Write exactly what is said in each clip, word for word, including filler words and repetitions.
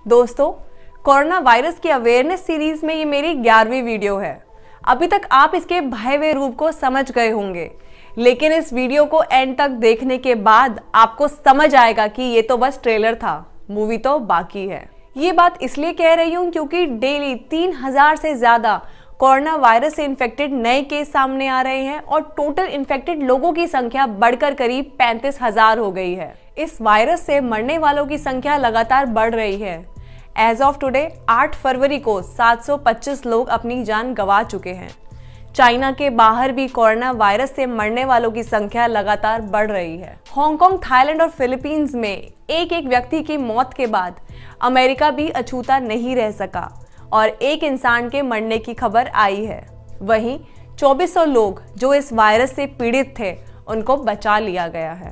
दोस्तों, corona virus की awareness series में ये मेरी ग्यारहवीं वीडियो है। अभी तक आप इसके भयावह रूप को समझ गए होंगे, लेकिन इस वीडियो को एंड तक देखने के बाद आपको समझ आएगा कि ये तो बस ट्रेलर था, मूवी तो बाकी है। ये बात इसलिए कह रही हूँ क्योंकि डेली तीन हजार से ज्यादा कोरोना वायरस से इन्फेक्टेड नए केस सामने आ रहे हैं और टोटल इन्फेक्टेड लोगों की संख्या बढ़कर करीब पैंतीस हजार हो गई है। इस वायरस से मरने वालों की संख्या लगातार बढ़ रही है। एज ऑफ टुडे आठ फरवरी को सात सौ पच्चीस लोग अपनी जान गंवा चुके हैं। चाइना के बाहर भी कोरोना वायरस से मरने वालों की संख्या लगातार बढ़ रही है। हांगकांग, थाईलैंड और फिलीपींस में एक एक व्यक्ति की मौत के बाद अमेरिका भी अछूता नहीं रह सका और एक इंसान के मरने की खबर आई है। वहीं चौबीस सौ लोग जो इस वायरस से पीड़ित थे, उनको बचा लिया गया है।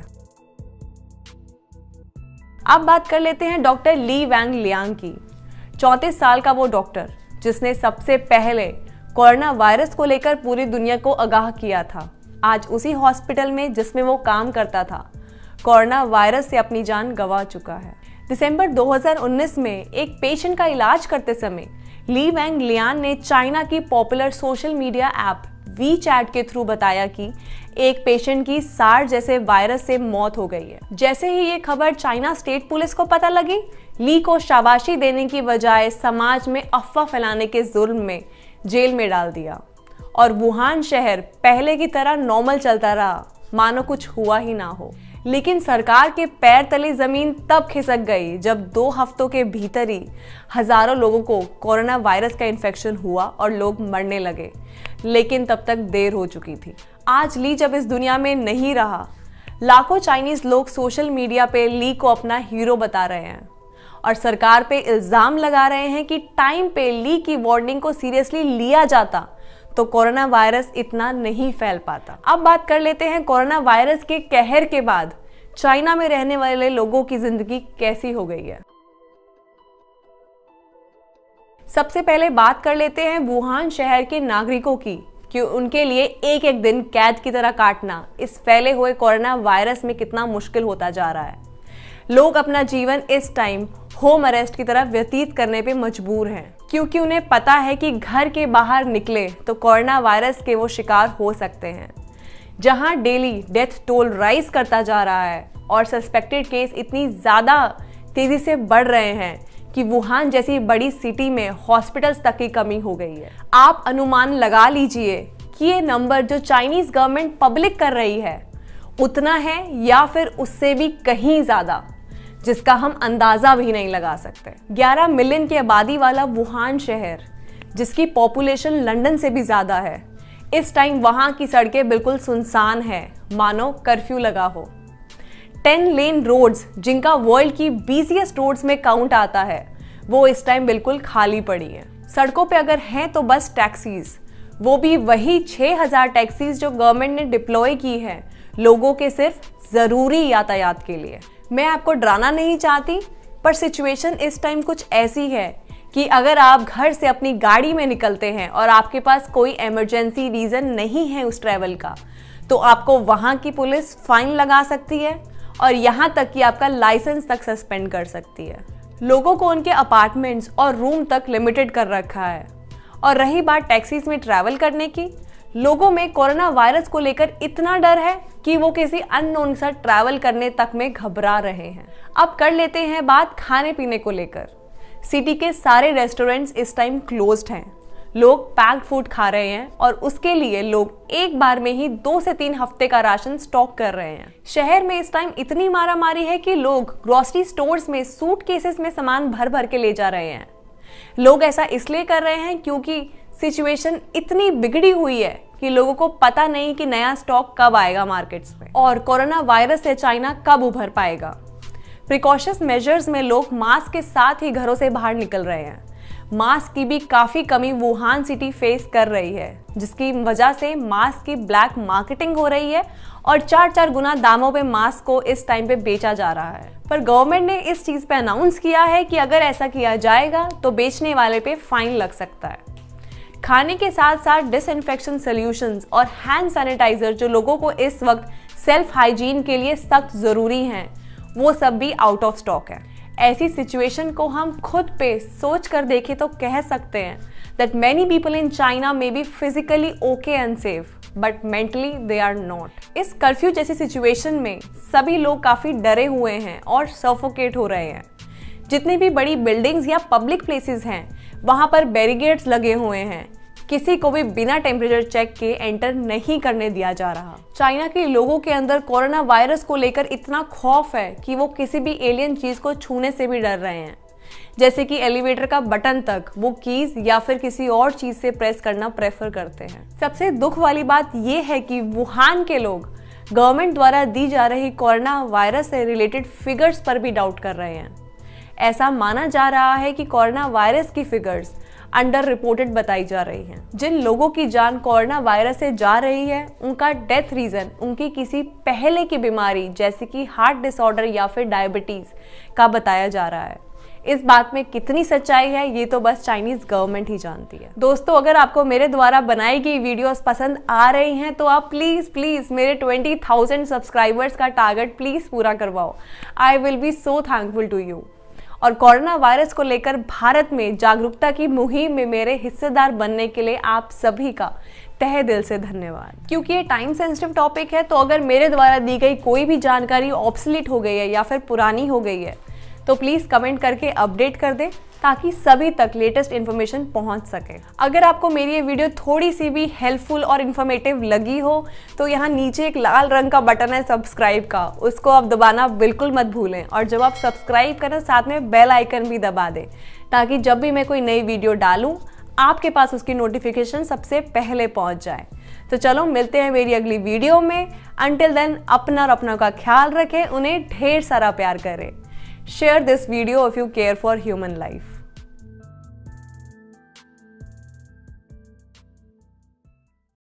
अब बात कर लेते हैं डॉक्टर ली वैंग लियांग की। चौंतीस साल का वो डॉक्टर जिसने सबसे पहले कोरोना वायरस को लेकर पूरी दुनिया को आगाह किया था, आज उसी हॉस्पिटल में जिसमें वो काम करता था, कोरोना वायरस से अपनी जान गंवा चुका है। दिसंबर दो हज़ार उन्नीस में एक पेशेंट का इलाज करते समय ली वैंग लियान ने चाइना की popular social media app WeChat के थ्रू बताया कि एक पेशेंट की सार्स जैसे वायरस से मौत हो गई है। जैसे ही ये खबर चाइना स्टेट पुलिस को पता लगी, ली को शाबाशी देने की बजाय समाज में अफवाह फैलाने के जुर्म में जेल में डाल दिया और वुहान शहर पहले की तरह नॉर्मल चलता रहा, मानो कुछ हुआ ही ना हो। लेकिन सरकार के पैर तले जमीन तब खिसक गई जब दो हफ्तों के भीतर ही हजारों लोगों को कोरोना वायरस का इन्फेक्शन हुआ और लोग मरने लगे। लेकिन तब तक देर हो चुकी थी। आज ली जब इस दुनिया में नहीं रहा, लाखों चाइनीज लोग सोशल मीडिया पे ली को अपना हीरो बता रहे हैं और सरकार पे इल्जाम लगा रहे हैं कि टाइम पे ली की वार्निंग को सीरियसली लिया जाता तो कोरोना वायरस इतना नहीं फैल पाता। अब बात कर लेते हैं कोरोना वायरस के कहर के बाद चाइना में रहने वाले लोगों की जिंदगी कैसी हो गई है। सबसे पहले बात कर लेते हैं वुहान शहर के नागरिकों की कि उनके लिए एक एक दिन कैद की तरह काटना इस फैले हुए कोरोना वायरस में कितना मुश्किल होता जा रहा है। लोग अपना जीवन इस टाइम होम अरेस्ट की तरह व्यतीत करने पे मजबूर हैं, क्योंकि उन्हें पता है कि घर के बाहर निकले तो कोरोना वायरस के वो शिकार हो सकते हैं। जहां डेली डेथ टोल राइज करता जा रहा है और सस्पेक्टेड केस इतनी ज़्यादा तेज़ी से बढ़ रहे हैं कि वुहान जैसी बड़ी सिटी में हॉस्पिटल्स तक की कमी हो गई है। आप अनुमान लगा लीजिए कि ये नंबर जो चाइनीज गवर्नमेंट पब्लिक कर रही है उतना है या फिर उससे भी कहीं ज़्यादा, जिसका हम अंदाज़ा भी नहीं लगा सकते। ग्यारह मिलियन की आबादी वाला वुहान शहर, जिसकी पॉपुलेशन लंदन से भी ज़्यादा है, इस टाइम वहाँ की सड़कें बिल्कुल सुनसान है, मानो कर्फ्यू लगा हो। टेन लेन रोड्स, जिनका वर्ल्ड की बिजिएस्ट रोड्स में काउंट आता है, वो इस टाइम बिल्कुल खाली पड़ी है। सड़कों पे अगर हैं तो बस टैक्सीज, वो भी वही छह हज़ार टैक्सीज जो गवर्नमेंट ने डिप्लॉय की है लोगों के सिर्फ ज़रूरी यातायात के लिए। मैं आपको डराना नहीं चाहती, पर सिचुएशन इस टाइम कुछ ऐसी है कि अगर आप घर से अपनी गाड़ी में निकलते हैं और आपके पास कोई इमरजेंसी रीज़न नहीं है उस ट्रैवल का, तो आपको वहाँ की पुलिस फाइन लगा सकती है और यहाँ तक कि आपका लाइसेंस तक सस्पेंड कर सकती है। लोगों को उनके अपार्टमेंट्स और रूम तक लिमिटेड कर रखा है। और रही बात टैक्सीज में ट्रैवल करने की, लोगों में कोरोना वायरस को लेकर इतना डर है कि वो किसी अननोन सा ट्रैवल करने तक में घबरा रहे हैं। अब कर लेते हैं बात खाने पीने को लेकर। सिटी के सारे रेस्टोरेंट्स इस टाइम क्लोज्ड हैं। लोग पैक्ड फूड खा रहे हैं और उसके लिए लोग एक बार में ही दो से तीन हफ्ते का राशन स्टॉक कर रहे हैं। शहर में इस टाइम इतनी मारामारी है कि लोग ग्रोसरी स्टोर्स में सूटकेसेस में सामान भर भर के ले जा रहे हैं। लोग ऐसा इसलिए कर रहे हैं क्योंकि सिचुएशन इतनी बिगड़ी हुई है कि लोगों को पता नहीं कि नया स्टॉक कब आएगा मार्केट्स में और कोरोना वायरस से चाइना कब उभर पाएगा। प्रिकॉशंस मेजर्स में लोग मास्क के साथ ही घरों से बाहर निकल रहे हैं। मास्क की भी काफी कमी वुहान सिटी फेस कर रही है, जिसकी वजह से मास्क की ब्लैक मार्केटिंग हो रही है और चार चार गुना दामों पे मास्क को इस टाइम पे बेचा जा रहा है। पर गवर्नमेंट ने इस चीज पे अनाउंस किया है कि अगर ऐसा किया जाएगा तो बेचने वाले पे फाइन लग सकता है। खाने के साथ साथ डिसइंफेक्शन सॉल्यूशंस और हैंड सैनिटाइजर जो लोगों को इस वक्त सेल्फ हाइजीन के लिए सख्त जरूरी हैं, वो सब भी आउट ऑफ स्टॉक है। ऐसी सिचुएशन को हम खुद पे सोच कर देखें तो कह सकते हैं that many people in China may be physically okay and safe, but mentally they are not. इस कर्फ्यू जैसी सिचुएशन में सभी लोग काफी डरे हुए हैं और सफोकेट हो रहे हैं। जितनी भी बड़ी बिल्डिंग्स या पब्लिक प्लेसेस हैं, वहां पर बैरिकेड्स लगे हुए हैं। किसी को भी बिना टेम्परेचर चेक के एंटर नहीं करने दिया जा रहा। चाइना के लोगों के अंदर कोरोना वायरस को लेकर इतना खौफ है कि वो किसी भी एलियन चीज को छूने से भी डर रहे हैं, जैसे कि एलिवेटर का बटन तक वो कीज या फिर किसी और चीज से प्रेस करना प्रेफर करते हैं। सबसे दुख वाली बात ये है कि वुहान के लोग गवर्नमेंट द्वारा दी जा रही कोरोना वायरस से रिलेटेड फिगर्स पर भी डाउट कर रहे हैं। ऐसा माना जा रहा है कि कोरोना वायरस की फिगर्स अंडर रिपोर्टेड बताई जा रही हैं। जिन लोगों की जान कोरोना वायरस से जा रही है, उनका डेथ रीजन उनकी किसी पहले की बीमारी जैसे कि हार्ट डिसऑर्डर या फिर डायबिटीज का बताया जा रहा है। इस बात में कितनी सच्चाई है ये तो बस चाइनीज गवर्नमेंट ही जानती है। दोस्तों, अगर आपको मेरे द्वारा बनाई गई वीडियोस पसंद आ रही हैं तो आप प्लीज प्लीज मेरे ट्वेंटी थाउजेंड सब्सक्राइबर्स का टारगेट प्लीज पूरा करवाओ। I will be so thankful to you. और कोरोना वायरस को लेकर भारत में जागरूकता की मुहिम में मेरे हिस्सेदार बनने के लिए आप सभी का तहे दिल से धन्यवाद। क्योंकि ये टाइम सेंसिटिव टॉपिक है, तो अगर मेरे द्वारा दी गई कोई भी जानकारी ऑब्सोलीट हो गई है या फिर पुरानी हो गई है तो प्लीज कमेंट करके अपडेट कर दें ताकि सभी तक लेटेस्ट इन्फॉर्मेशन पहुंच सके। अगर आपको मेरी ये वीडियो थोड़ी सी भी हेल्पफुल और इन्फॉर्मेटिव लगी हो तो यहाँ नीचे एक लाल रंग का बटन है सब्सक्राइब का, उसको आप दबाना बिल्कुल मत भूलें। और जब आप सब्सक्राइब करें साथ में बेल आइकन भी दबा दें ताकि जब भी मैं कोई नई वीडियो डालूं आपके पास उसकी नोटिफिकेशन सबसे पहले पहुंच जाए। तो चलो मिलते हैं मेरी अगली वीडियो में। अंटिल देन अपना और अपनों का ख्याल रखें, उन्हें ढेर सारा प्यार करें। Share this video if you care for human life.